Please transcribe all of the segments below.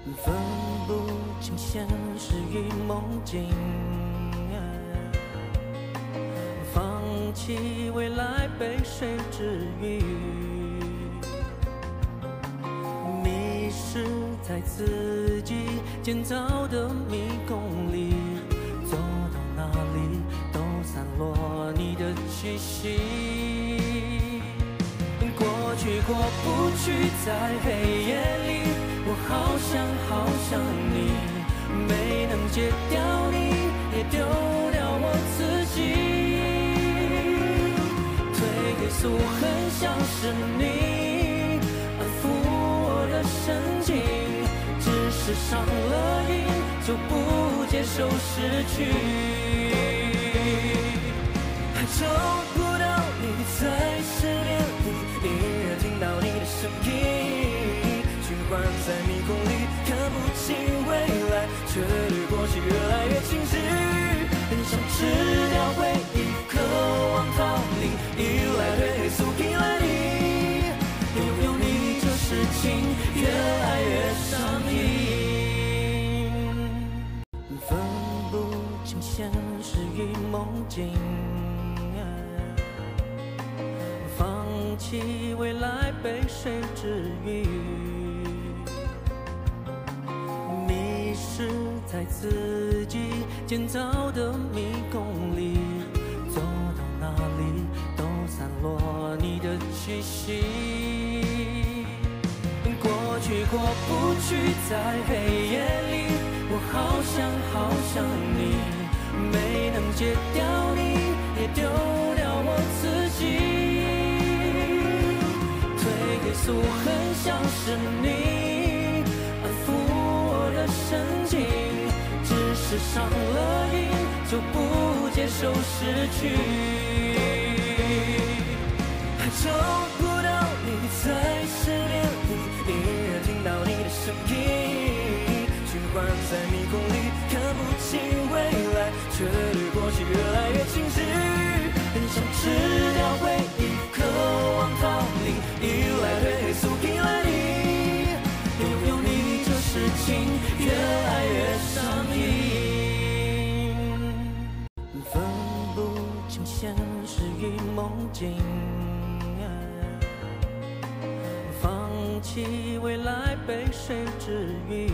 分不清现实与梦境，放弃未来被谁治愈，迷失在自己建造的迷宫里，走到哪里都散落你的气息。过去过不去，在黑夜里，我好想你，没能戒掉你，也丢掉我自己。褪黑素很像是你，安抚我的神经，只是伤了瘾，就不接受失去。还找不到你在失恋里，隐约听到你的声音，循环在迷宫里，看不清未来，却对过去越来越清晰。很想吃掉回忆，渴望逃离，依赖褪黑素依赖你，拥有你这事情越来越上瘾，分不清现实与梦境。放弃未来被谁治愈，迷失在自己建造的迷宫里，走到哪里都散落你的气息。过去过不去，在黑夜里，我好想你，没能戒掉你，也丢掉我自己。褪黑素很像是你，安抚我的神经，只是伤了瘾，就不接受失去。还找不到你在失恋里，隐约听到你的声音，循环在迷宫里，看不清未来，却对过去越来越清晰。很想吃掉回忆，渴望逃离，依赖褪黑素依赖你，拥有你这事情越来越上瘾，分不清现实与梦境，放弃未来被谁治愈，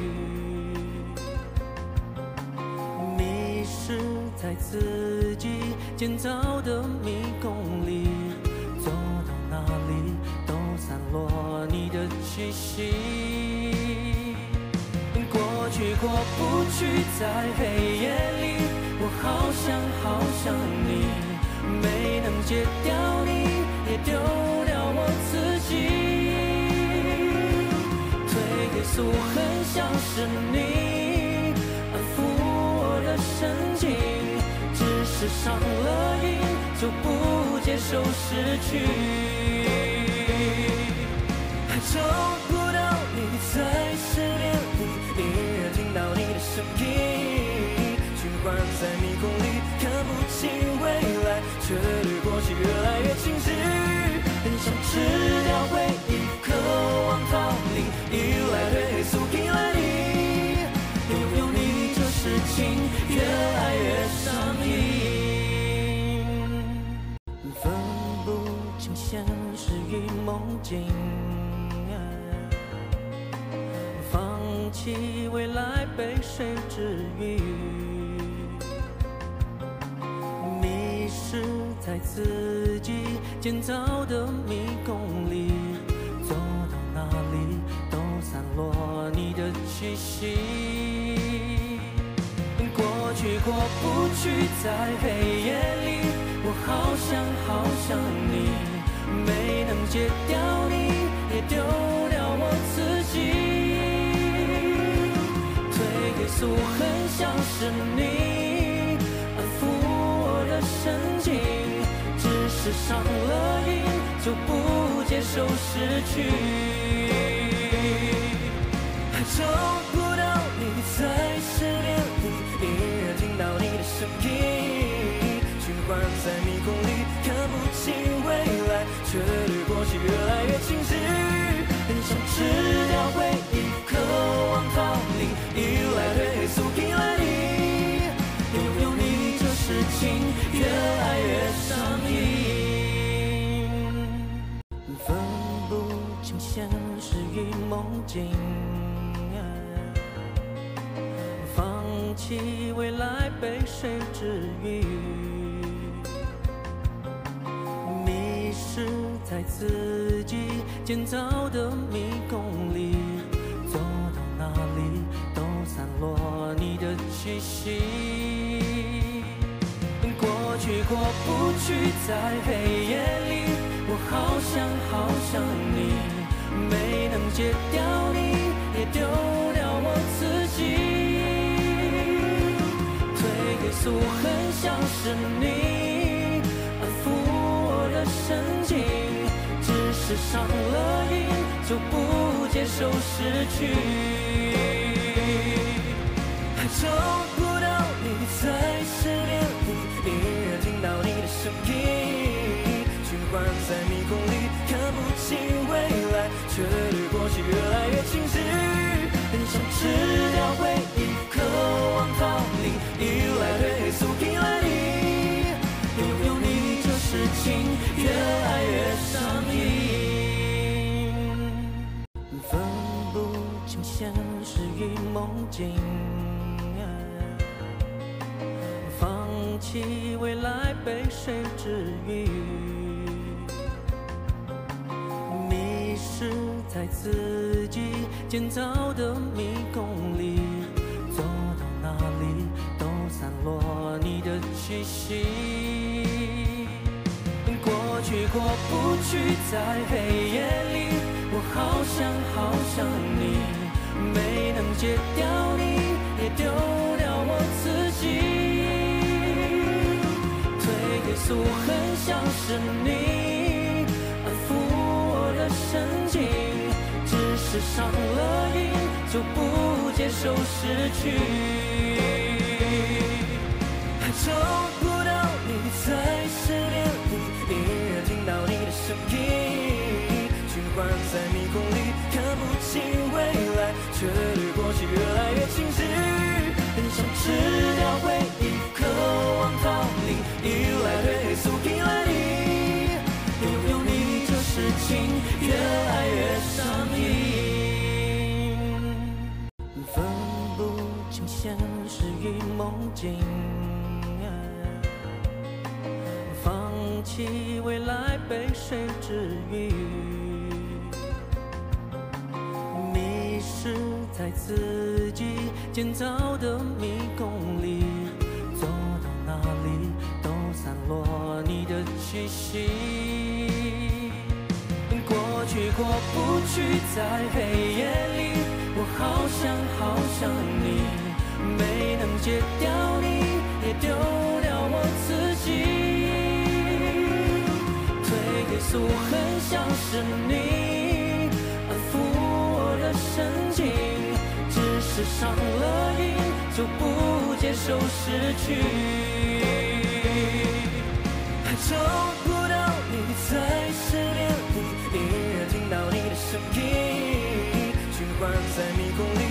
迷失在自己建造的迷宫里，走到哪里都散落你的气息。过去过不去，在黑夜里，我好想你，没能戒掉你，也丢掉我自己。褪黑素很像是你，安抚我的神经，只是伤了瘾，就不接受失去。还找不到你在失恋里，隐约听到你的声音，循环在迷宫里，看不清未来，却对过去越来越清晰。很想吃掉回忆，渴望逃离，依赖褪黑素依赖你，拥有你这事情越来越上瘾，分不清现实与梦境，放弃未来被谁治愈，迷失在自己建造的迷宫里，走到哪里都散落你的气息。过去过不去，在黑夜里，我好想你，没能戒掉你，也丢掉我自己。褪黑素很像是你，安抚我的神经，只是伤了瘾，就不接受失去。还找不到你在失恋里，隐约听到你的声音，循环在迷宫里，看不清未来，却对过去越来越清晰。很想吃掉回忆，渴望逃离， 弃未来被谁治愈？迷失在自己建造的迷宫里，走到哪里都散落你的气息。过去过不去，在黑夜里，我好想你，没能戒掉你，也丢掉我自己。褪黑素很像是你，安抚我的神经，只是上了瘾，就不接受失去。还找不到你在失恋里，隐约听到你的声音，循环在迷宫里，看不清未来，却对过去越来越清晰。很想吃掉回忆，渴望逃离，依赖褪黑素依赖你，拥有你这事情越来越上瘾，分不清现实与梦境。放弃未来被谁治愈？迷失在自己建造的迷宫里，走到哪里都散落你的气息。过去过不去，在黑夜里，我好想你，没能戒掉你，也丢掉我自己。褪黑素很像是你，安抚我的神经，只是上了瘾，就不接受失去。还找不到你在失恋里，隐约听到你的声音，循环在迷宫里，看不清未来，却对过去越来越清晰。很想吃掉回忆，渴望逃离，依赖褪黑素依赖你，拥有你这事情越来越上瘾，分不清现实与梦境。放弃未来被谁治愈？迷失在自己建造的迷宫里，走到哪里都散落你的气息。过去过不去，在黑夜里，我好想你，没能戒掉你，也丢掉我自己。褪黑素很像是你，安抚我的神经，只是上了瘾，就不接受失去。还找不到你在失恋里，隐约听到你的声音，循环在迷宫里，